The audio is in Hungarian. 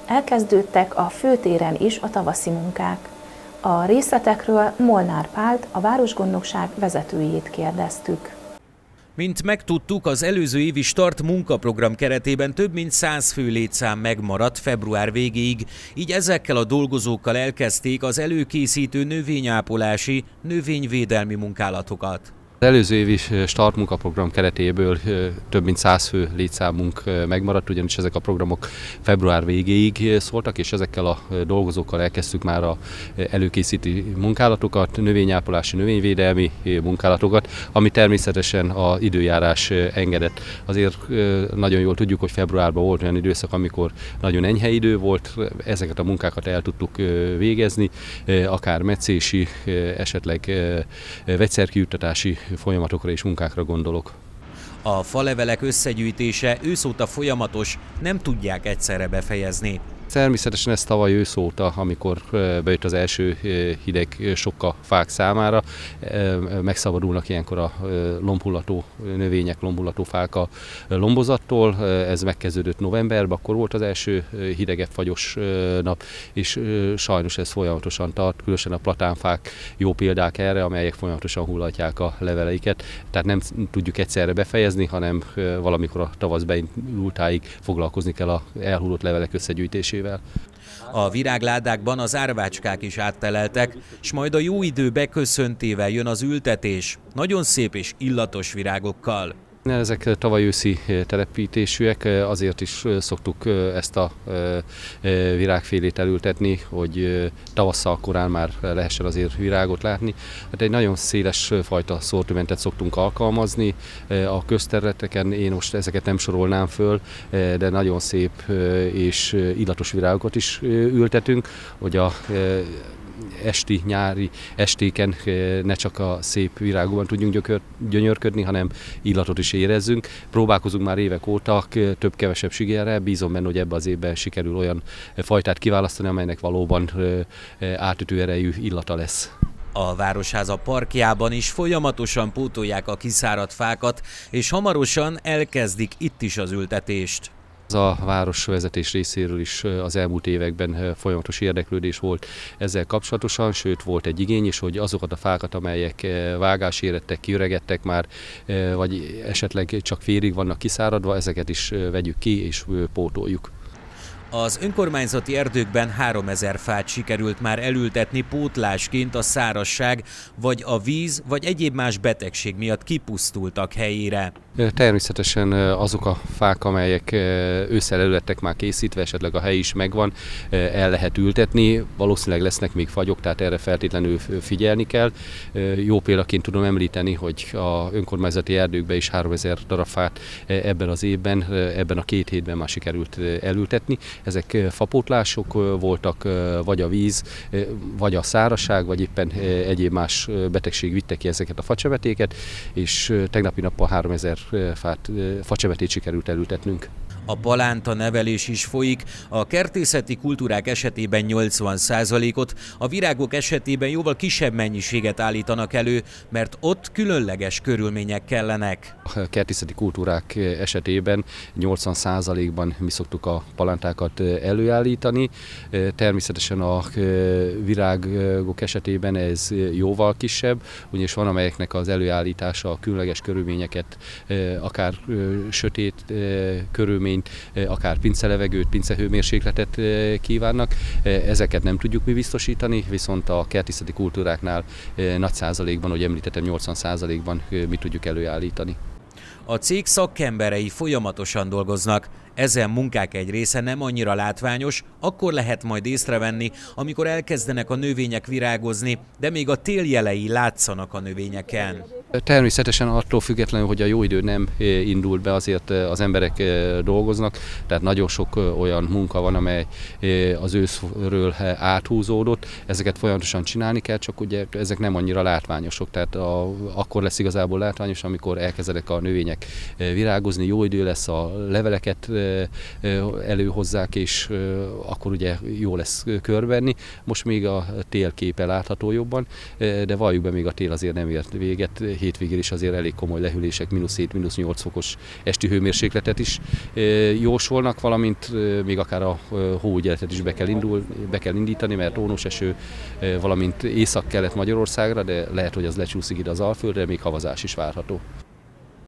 Elkezdődtek a főtéren is a tavaszi munkák. A részletekről Molnár Pált, a városgondnokság vezetőjét kérdeztük. Mint megtudtuk, az előző évi start munkaprogram keretében több mint 100 fő létszám megmaradt február végéig, így ezekkel a dolgozókkal elkezdték az előkészítő növényápolási, növényvédelmi munkálatokat. Az előző évi start munkaprogram keretéből több mint 100 fő létszámunk megmaradt, ugyanis ezek a programok február végéig szóltak, és ezekkel a dolgozókkal elkezdtük már az előkészítő munkálatokat, növényápolási, növényvédelmi munkálatokat, ami természetesen az időjárás engedett. Azért nagyon jól tudjuk, hogy februárban volt olyan időszak, amikor nagyon enyhe idő volt, ezeket a munkákat el tudtuk végezni, akár metszési, esetleg vegyszerkijuttatási folyamatokra és munkákra gondolok. A falevelek összegyűjtése őszóta folyamatos, nem tudják egyszerre befejezni. Természetesen ez tavaly ősz óta, amikor bejött az első hideg sok a fák számára, megszabadulnak ilyenkor a lombhullató növények, lombhullató fák a lombozattól. Ez megkezdődött novemberben, akkor volt az első hidegebb, fagyos nap, és sajnos ez folyamatosan tart, különösen a platánfák jó példák erre, amelyek folyamatosan hullatják a leveleiket. Tehát nem tudjuk egyszerre befejezni, hanem valamikor a tavasz beindultáig foglalkozni kell az elhullott levelek összegyűjtésével. A virágládákban az árvácskák is átteleltek, s majd a jó idő beköszöntével jön az ültetés, nagyon szép és illatos virágokkal. Ezek tavaly őszi telepítésűek, azért is szoktuk ezt a virágfélét elültetni, hogy tavasszal korán már lehessen azért virágot látni. Hát egy nagyon széles fajta szortimentet szoktunk alkalmazni a közterületeken, én most ezeket nem sorolnám föl, de nagyon szép és illatos virágokat is ültetünk, hogy a nyári estéken ne csak a szép virágokban tudjunk gyönyörködni, hanem illatot is érezzünk. Próbálkozunk már évek óta, több-kevesebb sikerrel, bízom benne, hogy ebben az évben sikerül olyan fajtát kiválasztani, amelynek valóban átütő erejű illata lesz. A Városháza parkjában is folyamatosan pótolják a kiszáradt fákat, és hamarosan elkezdik itt is az ültetést. A városvezetés részéről is az elmúlt években folyamatos érdeklődés volt ezzel kapcsolatosan, sőt volt egy igény is, hogy azokat a fákat, amelyek vágásérettek, kiöregedtek már, vagy esetleg csak félig vannak kiszáradva, ezeket is vegyük ki és pótoljuk. Az önkormányzati erdőkben 3000 fát sikerült már elültetni pótlásként a szárazság, vagy a víz, vagy egyéb más betegség miatt kipusztultak helyére. Természetesen azok a fák, amelyek ősszel előlettek már készítve, esetleg a hely is megvan, el lehet ültetni, valószínűleg lesznek még fagyok, tehát erre feltétlenül figyelni kell. Jó példaként tudom említeni, hogy az önkormányzati erdőkben is 3000 darab fát ebben az évben, ebben a 2 hétben már sikerült elültetni. Ezek fapótlások voltak, vagy a víz, vagy a szárazság, vagy éppen egyéb más betegség vitte ki ezeket a facsemetéket, és tegnapi nappal 3000 facsemetét sikerült elültetnünk. A palánta nevelés is folyik, a kertészeti kultúrák esetében 80%-ot, a virágok esetében jóval kisebb mennyiséget állítanak elő, mert ott különleges körülmények kellenek. A kertészeti kultúrák esetében 80%-ban mi szoktuk a palántákat előállítani. Természetesen a virágok esetében ez jóval kisebb, ugyanis van, amelyeknek az előállítása a különleges körülményeket, akár sötét körülményt, akár pincelevegőt, pincehőmérsékletet kívánnak. Ezeket nem tudjuk mi biztosítani, viszont a kertészeti kultúráknál nagy százalékban, ahogy említettem, 80%-ban mi tudjuk előállítani. A cég szakemberei folyamatosan dolgoznak. Ezen munkák egy része nem annyira látványos, akkor lehet majd észrevenni, amikor elkezdenek a növények virágozni, de még a tél jelei látszanak a növényeken. Természetesen attól függetlenül, hogy a jó idő nem indult be, azért az emberek dolgoznak, tehát nagyon sok olyan munka van, amely az őszről áthúzódott, ezeket folyamatosan csinálni kell, csak ugye ezek nem annyira látványosok, tehát akkor lesz igazából látványos, amikor elkezdenek a növények virágozni, jó idő lesz, a leveleket előhozzák, és akkor ugye jó lesz körbenni. Most még a tél képe látható jobban, de valljuk be, még a tél azért nem ért véget. Hétvégén is azért elég komoly lehűlések, -7, -8 fokos esti hőmérsékletet is jósolnak, valamint még akár a hóügyeletet is be kell indítani, mert ónos eső, valamint Észak-Kelet Magyarországra, de lehet, hogy az lecsúszik ide az Alföldre, még havazás is várható.